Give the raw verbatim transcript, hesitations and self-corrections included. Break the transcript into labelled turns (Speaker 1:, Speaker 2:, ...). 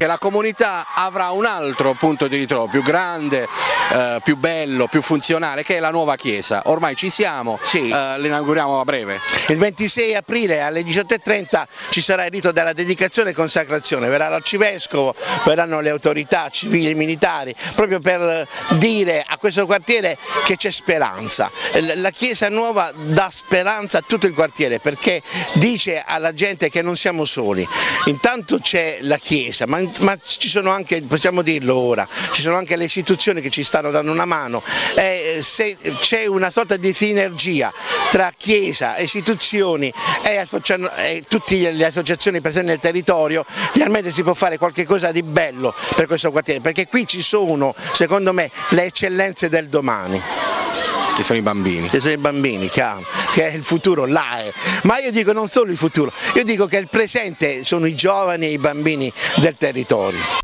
Speaker 1: che la comunità avrà un altro punto di ritrovo più grande, eh, più bello, più funzionale, che è la nuova chiesa. Ormai ci siamo, sì. eh, l'inauguriamo a breve.
Speaker 2: Il ventisei aprile alle diciotto e trenta ci sarà il rito della dedicazione e consacrazione, verrà l'arcivescovo, verranno le autorità civili e militari, proprio per dire a questo quartiere che c'è speranza. La chiesa nuova dà speranza a tutto il quartiere perché dice alla gente che non siamo soli. Intanto c'è la chiesa, ma ma ci sono anche, possiamo dirlo ora, ci sono anche le istituzioni che ci stanno dando una mano, eh, c'è una sorta di sinergia tra chiesa, istituzioni e, e tutte le associazioni presenti nel territorio, realmente si può fare qualche cosa di bello per questo quartiere, perché qui ci sono, secondo me, le eccellenze del domani.
Speaker 1: Ci sono i bambini.
Speaker 2: Ci sono i bambini, chiaro, che è il futuro, là è. Ma io dico non solo il futuro, io dico che il presente sono i giovani e i bambini del territorio.